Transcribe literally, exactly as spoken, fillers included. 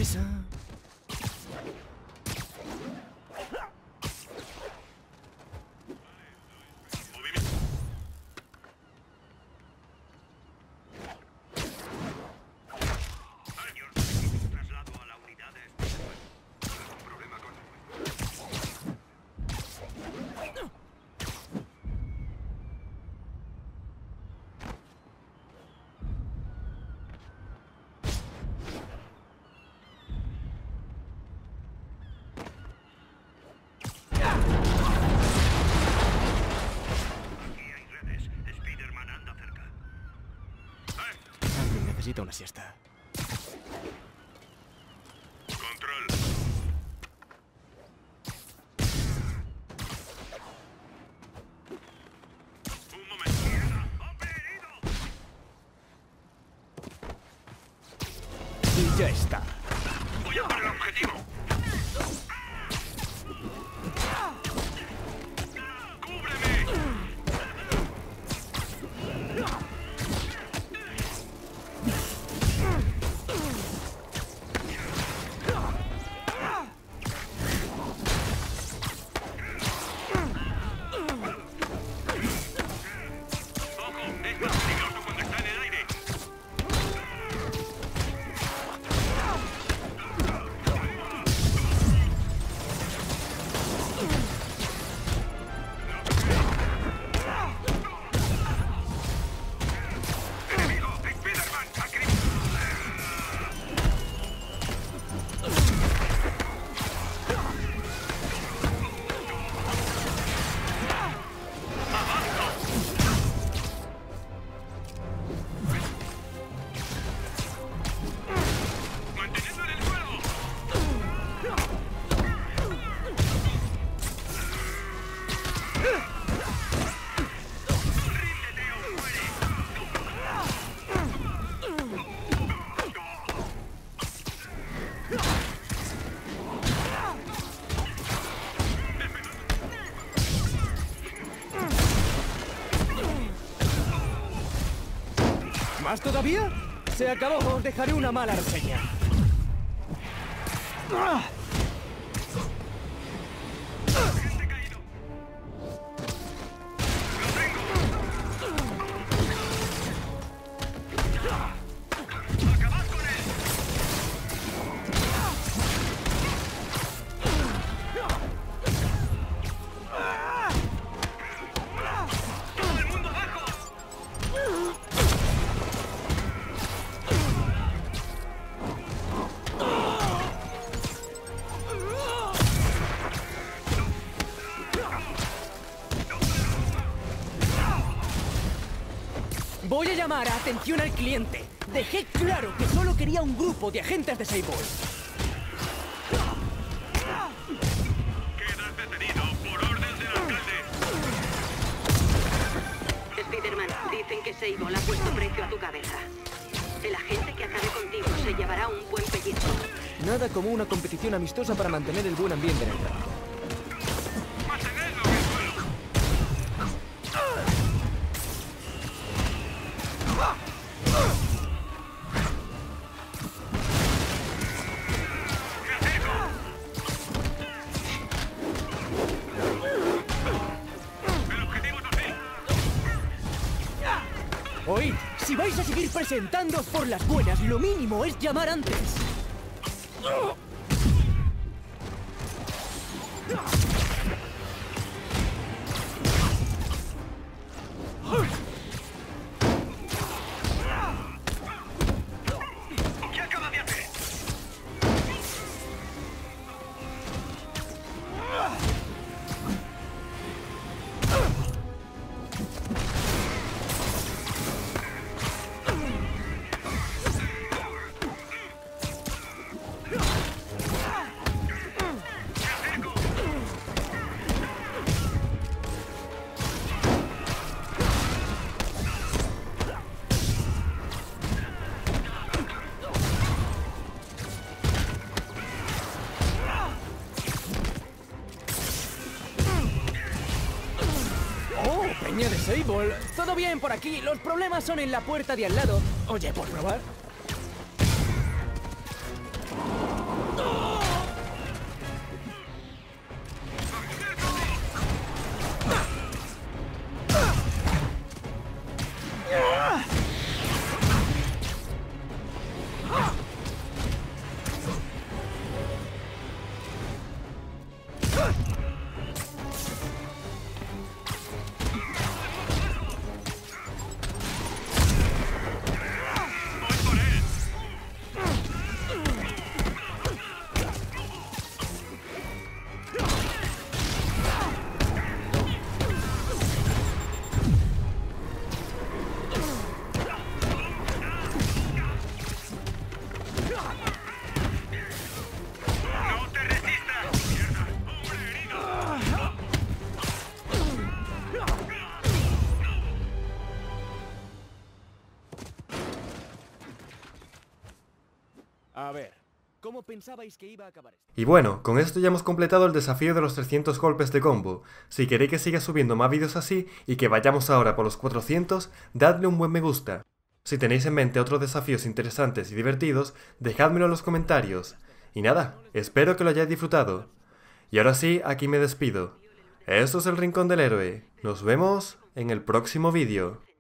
esa. Necesita una siesta. Control. Un momento. ¡Hombre herido! Y ya está. Voy a por el objetivo. ¿Más todavía? Se acabó, os dejaré una mala reseña. Voy a llamar a atención al cliente. Dejé claro que solo quería un grupo de agentes de Sable. Quedas detenido por orden del alcalde. Spiderman, dicen que Sable ha puesto precio a tu cabeza. El agente que acabe contigo se llevará un buen pellizco. Nada como una competición amistosa para mantener el buen ambiente en el trabajo. Mantenedlo en el suelo. Oíd, si vais a seguir presentándoos por las buenas, lo mínimo es llamar antes. ¿Qué acaba de hacer? Peña de Sable, todo bien por aquí. Los problemas son en la puerta de al lado. Oye, ¿por probar? A ver, ¿cómo pensabais que iba a acabar esto? Y bueno, con esto ya hemos completado el desafío de los trescientos golpes de combo. Si queréis que siga subiendo más vídeos así y que vayamos ahora por los cuatrocientos, dadle un buen me gusta. Si tenéis en mente otros desafíos interesantes y divertidos, dejádmelo en los comentarios. Y nada, espero que lo hayáis disfrutado. Y ahora sí, aquí me despido. Esto es el Rincón del Héroe. Nos vemos en el próximo vídeo.